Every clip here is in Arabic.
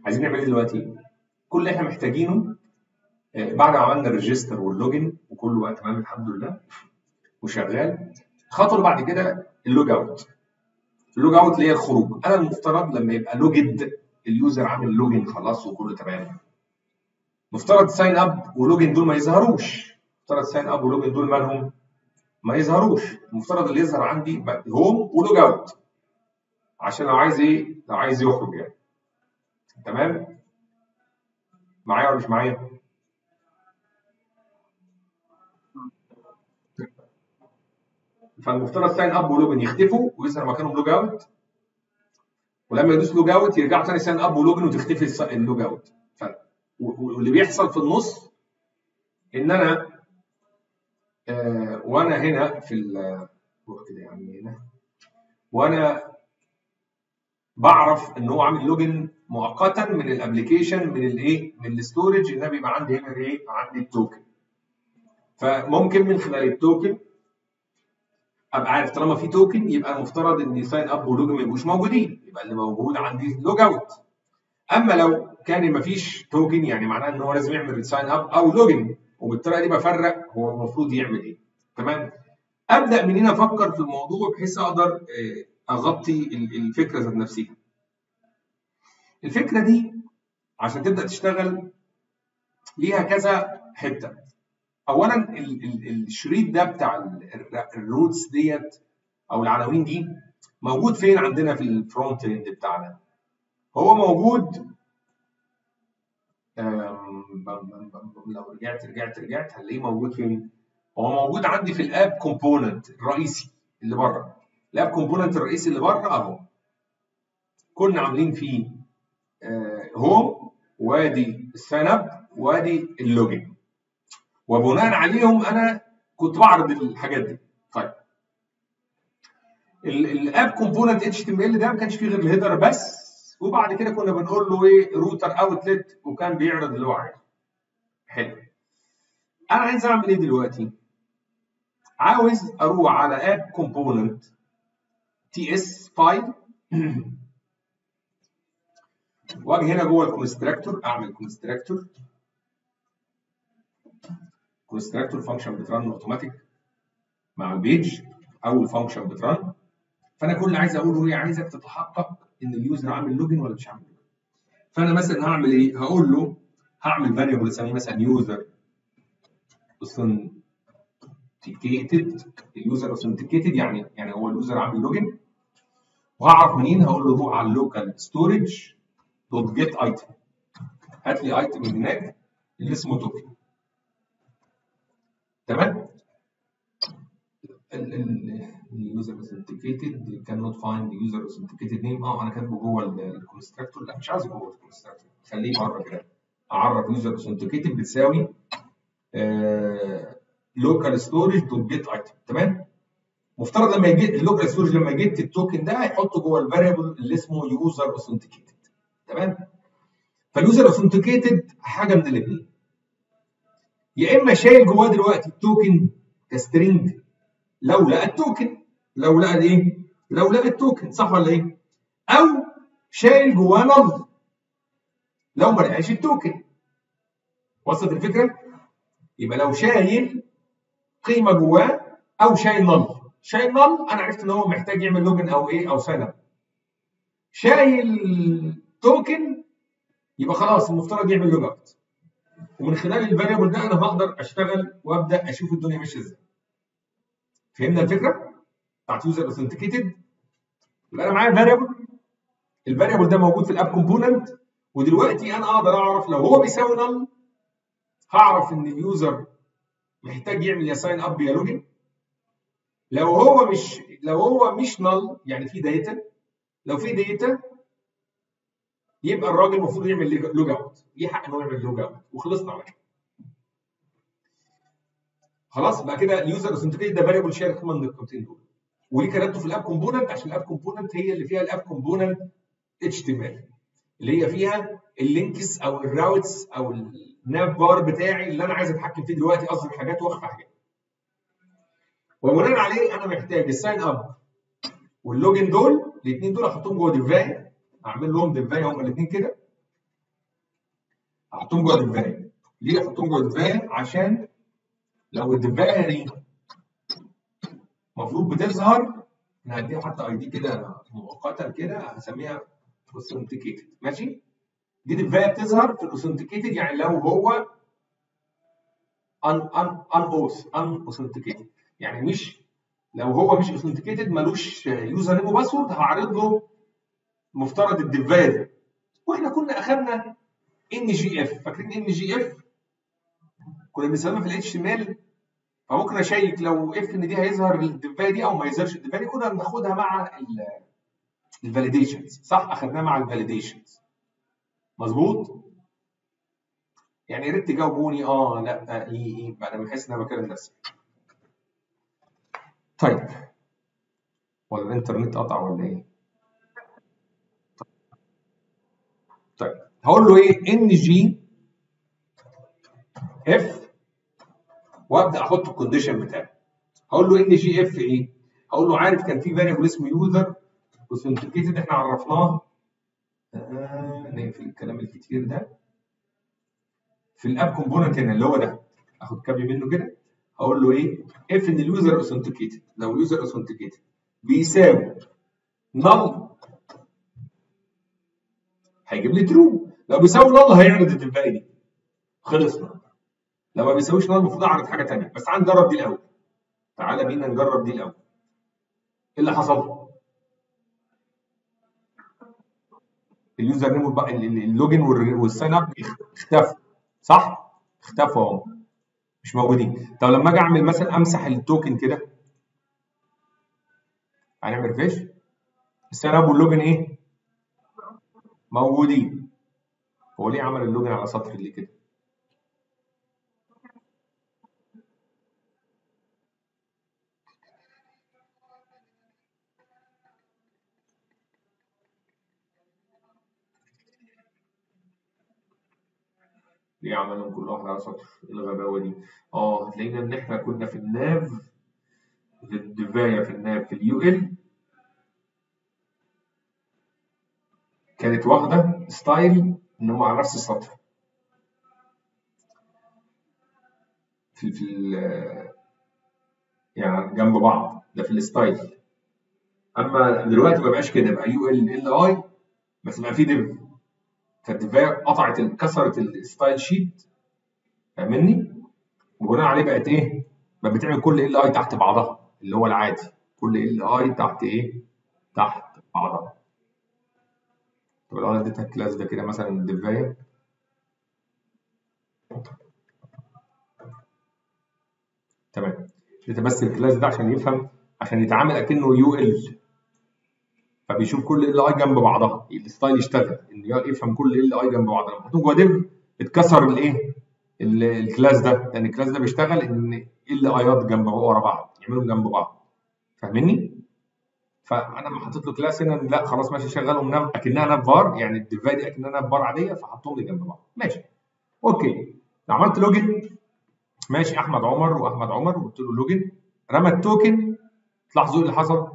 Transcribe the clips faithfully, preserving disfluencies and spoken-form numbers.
عايزين نعمل ايه دلوقتي؟ كل اللي احنا محتاجينه آه، بعد ما عملنا الريجستر واللوجن وكله بقى تمام الحمد لله وشغال، الخطوه اللي بعد كده اللوج اوت. اللوج اوت اللي هي الخروج. انا المفترض لما يبقى لوجد اليوزر عامل لوجن خلاص وكله تمام، مفترض ساين اب ولوجن دول ما يظهروش. مفترض ساين اب ولوجن دول مالهم؟ ما يظهروش. المفترض اللي يظهر عندي هوم ولوج اوت، عشان لو عايز ايه؟ لو عايز يخرج يعني. تمام؟ معايا ولا مش معايا؟ فالمفترض ساين اب ولوجن يختفوا ويظهر مكانهم لوج اوت، ولما يدوس لوج اوت يرجعوا تاني ساين اب ولوجن وتختفي اللوج اوت. ف... واللي بيحصل في النص ان انا آه وانا هنا في ال كده يعني هنا، وانا بعرف ان هو عامل لوجن مؤقتا من الابلكيشن من الايه؟ من الاستورج، ان انا بيبقى عندي هنا ايه؟ عندي التوكن. فممكن من خلال التوكن ابقى عارف طالما في توكن يبقى المفترض ان ساين اب ولوجن ما يبقوش موجودين، يبقى اللي موجود عندي لوج اوت. اما لو كان ما فيش توكن يعني معناه ان هو لازم يعمل ساين اب او لوجن، وبالطريقه دي بفرق هو المفروض يعمل ايه. تمام؟ ابدا من هنا افكر في الموضوع بحيث اقدر اغطي الفكره ذات نفسها. الفكره دي عشان تبدا تشتغل ليها كذا حته. اولا ال ال الشريط ده بتاع الروتس ديت او العناوين دي موجود فين عندنا في الفرونت اند بتاعنا؟ هو موجود لو رجعت رجعت رجعت هنلاقيه موجود فين؟ هو موجود عندي في الاب كومبوننت الرئيسي اللي بره. الاب كومبوننت الرئيسي اللي بره اهو. كنا عاملين فيه هوم وادي الساين اب وادي اللوجن، وبناء عليهم انا كنت بعرض الحاجات دي. طيب الاب كومبوننت اتش تي ام ال ده ما كانش فيه غير الهيدر بس، وبعد كده كنا بنقول له ايه؟ روتر اوتلت، وكان بيعرض اللي هو عايزه. حلو. انا عايز اعمل ايه دلوقتي؟ عاوز اروح على اب كومبوننت تي اس فايل واجي هنا جوه الكونستراكتور اعمل كونستراكتور. كونستراكتور فانكشن بترن اوتوماتيك مع البيج، اول فانكشن بترن. فانا كل اللي عايز اقوله ايه؟ عايزك تتحقق ان اليوزر عامل لوجن ولا مش عامل لوجن. فانا مثلا هعمل ايه؟ هقول له هعمل فاريبل اسميه مثلا يوزر اوثنتيكيتد. اليوزر اوثنتيكيتد يعني يعني هو اليوزر عامل لوجن. وهعرف منين؟ هقول له روح على اللوكال ستورج دوت جيت ايتم، هات لي ايتم من هناك اللي اسمه توكن. تمام؟ اليوزر اوثنتيكيتد كان نوت فايند يوزر اوثنتيكيتد نيم. اه انا كاتبه جوه الكونستراكتور. لا مش عايزه جوه الكونستراكتور، خليه بره كده. اعرف يوزر اوثنتيكيتد بتساوي لوكال ستورج دوت جيت ايتم. تمام؟ مفترض لما يجي اللوكال ستورج لما يجيت التوكن ده هيحطه جوه الفاريبل اللي اسمه يوزر اوثنتيكيتد. تمام؟ فاليوزر اوثنتيكيتد حاجه من الاثنين، يا اما شايل جواه دلوقتي التوكن كسترينج لو لقى التوكن، لو لقى الايه؟ لو لقى التوكن، صح ولا ايه؟ او شايل جواه نل لو ما لقاش التوكن. وصلت الفكره؟ يبقى لو شايل قيمه جواه او شايل نل. شايل نل انا عرفت ان هو محتاج يعمل لوجن او ايه؟ او ساين اب. شايل توكن يبقى خلاص المفترض يعمل لوج اوت. ومن خلال الفاريبل ده انا هقدر اشتغل وابدا اشوف الدنيا ماشيه ازاي. فهمنا الفكره بتاعت يوزر اوثنتيكيتد؟ يبقى انا معايا فاريبل، الفاريبل ده موجود في الاب كومبوننت، ودلوقتي انا اقدر اعرف لو هو بيساوي نل هعرف ان اليوزر محتاج يعمل يا ساين اب يا لوجن. لو هو مش لو هو مش نل يعني في داتا، لو في داتا يبقى الراجل المفروض يعمل لوج اوت، ليه حق انه يعمل لوج اوت، وخلصنا على كده. خلاص بقى كده اليوزر اوثنتيكيتد ده فاريبل شايل قيمه من القيمتين دول، وليه كتبته في الاب كومبوننت؟ عشان الاب كومبوننت هي اللي فيها الاب كومبوننت اتش تي ام ال، اللي هي فيها اللينكس او الراوتس او الناف بار بتاعي اللي انا عايز اتحكم فيه دلوقتي، اظهر حاجات واخفى حاجات. وبناء عليه انا محتاج الساين اب واللوجن دول الاثنين دول احطهم جوه ديفاي، اعمل لهم ديفاي هم الاثنين كده، هحطهم جوه الدفايه. ليه احطهم جوه الدفايه؟ عشان لو الدفايه دي المفروض بتظهر، انا هديها حتى اي دي كده مؤقتا كده هسميها اوثنتيكيتد. ماشي؟ دي دفايه بتظهر في الاوثنتيكيتد، يعني لو هو ان ان ان اوث ان اوثنتيكيتد، يعني مش لو هو مش اوثنتيكيتد ملوش يوزر نيم وباسورد هعرض له مفترض الدفايه دي. واحنا كنا اخذنا ان جي اف، فاكرين ان جي اف كنا بنستخدمها في الاتش تي ام ال، فممكن اشيك لو اف ان دي هيظهر الدفايه دي او ما يظهرش الدفايه دي، كنا بناخدها مع الفاليديشنز. صح؟ اخذناها مع الفاليديشنز. مظبوط؟ يعني يا ريت تجاوبوني اه لا ايه ايه بعد ما احس ان انا بكلم نفسي. طيب ولا الانترنت قطع ولا ايه؟ طيب هقول له ايه؟ ان جي اف وابدا احط الكونديشن بتاعي. هقول له ان جي اف ايه؟ هقول له عارف كان في فاريبل اسمه يوزر اوثنتيكيتد احنا عرفناه. آه نقفل الكلام الكتير ده في الاب كومبوننت هنا اللي هو ده، اخد كابي منه كده. هقول له ايه؟ اف ان اليوزر اوثنتيكيتد، لو اليوزر اوثنتيكيتد بيساوي نل هيجيب لي ترو، لو بيساوي نل هيعرض الدفايه دي. خلصنا. لو ما بيساويش نل المفروض اعرض حاجه ثانيه، بس تعال نجرب دي الاول. تعالى بينا نجرب دي الاول. ايه اللي حصل؟ اليوزر نيم اللوجن والساين اب اختفوا. صح؟ اختفوا اهو مش موجودين. طب لما اجي اعمل مثلا امسح التوكن كده، هنعمل ريفريش، الساين اب واللوجن ايه؟ موجودين. هو ليه عمل اللوجن على سطر اللي كده؟ ليه عملهم كل واحد على سطر؟ ايه الغباوه دي؟ اه هتلاقينا ان احنا كنا في الناف، في الديفايه في الناف في اليو ال كانت واخده ستايل ان هم على نفس السطر في في يعني جنب بعض، ده في الستايل. اما دلوقتي ما بقاش كده، بقى يو ال ال اي بس بقى في ديف. فالديفايه قطعت كسرت الستايل شيت، فاهمني؟ وبناء عليه بقت ايه؟ بقت بتعمل كل ال اي تحت بعضها اللي هو العادي، كل ال اي تحت ايه؟ تحت بعضها. طب لو انا اديتها الكلاس ده كده مثلا الديفايه، تمام، اديتها بس الكلاس ده عشان يفهم، عشان يتعامل اكنه يو ال، فبيشوف كل ال اي جنب بعضها، الستايل يشتغل ان يفهم كل ال اي جنب بعضها. لما تحطهم جوه ديف اتكسر الايه؟ الكلاس ده، لان الكلاس ده بيشتغل ان ال ايات جنب ورا بعض يعملوا جنب بعض، فاهمني؟ فانا لما حطيت له كلاس هنا لا خلاص ماشي شغلهم ناف اكنها ناف بار، يعني الديفاي دي اكنها ناف بار عاديه، فحطهم لي جنب بعض. ماشي اوكي. لو عملت لوجن، ماشي احمد عمر واحمد عمر وقلت له لوجن، رمى التوكن، تلاحظوا ايه اللي حصل؟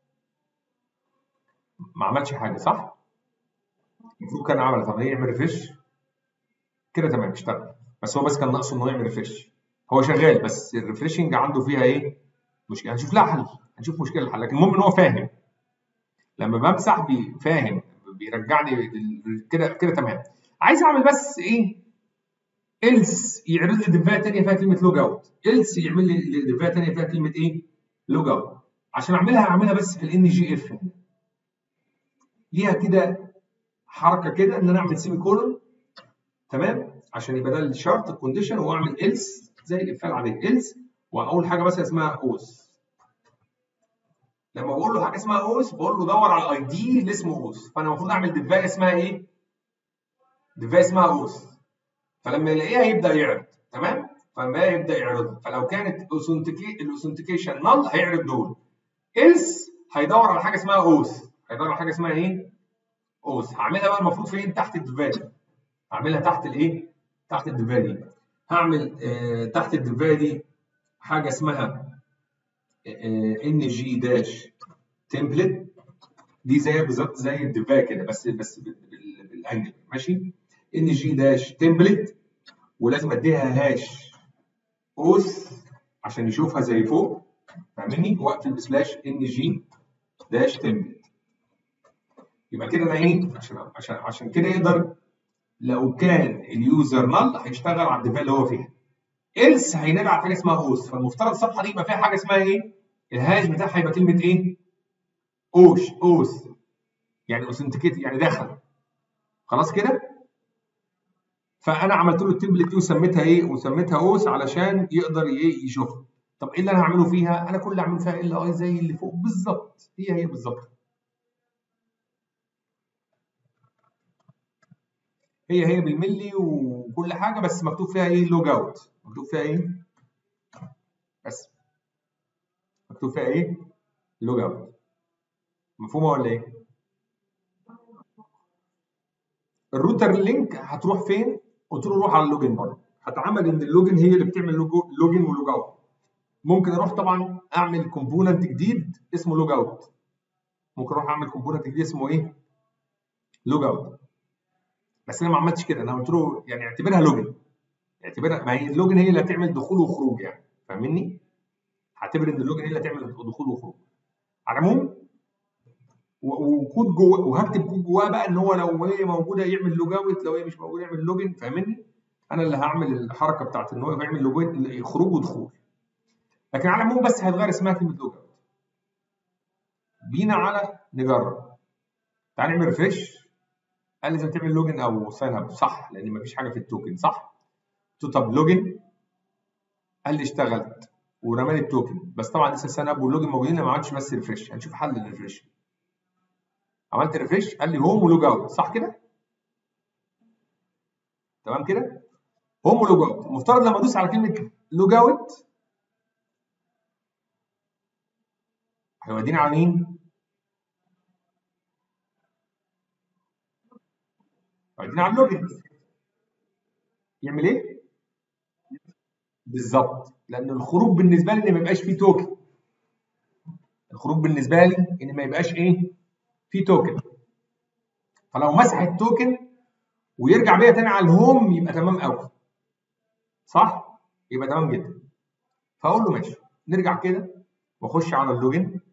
ما عملش حاجه صح؟ المفروض كان عمل. طب يعمل ريفريش كده تمام اشتغل، بس هو بس كان ناقصه انه يعمل ريفريش. هو شغال بس الريفريشنج عنده فيها ايه؟ مشكله. هنشوف لها حل، هنشوف مشكله الحل، لكن المهم ان هو فاهم. لما بمسح بيفهم بيرجعني كده كده تمام. عايز اعمل بس ايه؟ إلس يعرض لي ديفايه ثانيه فيها كلمه لوج اوت، إلس يعمل لي ديفايه ثانيه فيها كلمه ايه؟ لوج اوت. عشان اعملها اعملها بس في الان جي اف، ليها كده حركه كده ان انا اعمل سيمي كولون، تمام، عشان يبقى ده الشرط الكونديشن، واعمل إلس زي الافعال العاديه إلس، واول حاجه مثلا اسمها اوس. لما بقول له حاجه اسمها اوس بقول له دور على الاي دي اللي اسمه اوس، فانا المفروض اعمل ديفايه اسمها ايه؟ ديفايه اسمها اوس. فلما يلاقيها يبدا يعرض، تمام؟ فلما يبدا يعرضها، فلو كانت الاوثنتيكيشن نل هيعرض دول، إلس هيدور على حاجه اسمها اوس، هيدور على حاجه اسمها ايه؟ اوس. هعملها بقى المفروض فين؟ تحت الديفايه دي. هعملها تحت الايه؟ تحت الديفايه دي. هعمل آه تحت الديفايه دي حاجه اسمها ان جي داش تمبلت، دي زي بالظبط زي الديفايه كده بس بس بالانجل، ماشي؟ ان جي داش تمبلت، ولازم اديها هاش اوس عشان يشوفها زي فوق، فاهمني؟ واقفل بسلاش ان جي داش تمبلت. يبقى كده انا ايه، عشان عشان عشان كده يقدر لو كان اليوزر نل هيشتغل على الديفايس اللي هو فيها، إلس هينادي على حاجه اسمها اوس. فالمفترض الصفحه دي يبقى فيها حاجه اسمها ايه؟ الهاش بتاعها يبقى كلمه ايه؟ اوش اوس، يعني اوثنتيكيت يعني دخل. خلاص كده؟ فانا عملت له التمبلت دي وسميتها ايه؟ وسميتها اوس علشان يقدر ايه يشوفها. طب ايه اللي انا هعمله فيها؟ انا كل اللي هعمله فيها ال اي زي اللي فوق بالظبط، هي هي بالظبط. هي هي بالملي وكل حاجه، بس مكتوب فيها ايه؟ لوج اوت. مكتوب فيها ايه؟ بس مكتوب فيها ايه؟ لوج اوت. مفهومه ولا ايه؟ الروتر لينك هتروح فين؟ قلت له روح على اللوجن برضه. هتعمل ان اللوجن هي اللي بتعمل لوجن ولوج اوت. ممكن اروح طبعا اعمل كومبوننت جديد اسمه لوج اوت. ممكن اروح اعمل كومبوننت جديد اسمه ايه؟ لوج اوت. بس انا ما عملتش كده، انا قلت له يعني اعتبرها لوجن. اعتبرها، ما هي اللوجن هي اللي هتعمل دخول وخروج يعني، فاهمني؟ هعتبر ان اللوجن هي اللي هتعمل دخول وخروج. على العموم وكود جوه، وهكتب كود جواه بقى ان هو لو هي موجوده يعمل لوج اوت، لو هي مش موجوده يعمل لوجن، فاهمني؟ انا اللي هعمل الحركه بتاعت ان هو يعمل لوجن، خروج ودخول. لكن على العموم بس هيتغير اسمها كلمه لوج اوت. بينا على نجرب. تعال نعمل ريفريش. قال لازم تعمل لوجن او ساين اب، صح؟ لان مفيش حاجه في التوكن، صح؟ قلت له طب لوجن، قال لي اشتغلت ورمى لي التوكن، بس طبعا لسه ساين اب واللوجن موجودين، ما عملتش بس ريفريش. هنشوف حل للريفريش. عملت ريفريش قال لي هوم ولوج اوت، صح كده؟ تمام كده؟ هوم ولوج اوت. المفترض لما ادوس على كلمه لوج اوت هيوديني على مين؟ هيوديني على اللوجن. يعمل ايه؟ بالظبط، لان الخروج بالنسبه لي ان ما يبقاش فيه توكن. الخروج بالنسبه لي ان ما يبقاش ايه؟ فيه توكن. فلو مسح التوكن ويرجع بيا تاني على الهوم يبقى تمام قوي. صح؟ يبقى تمام جدا. فاقول له ماشي، نرجع كده واخش على اللوجن.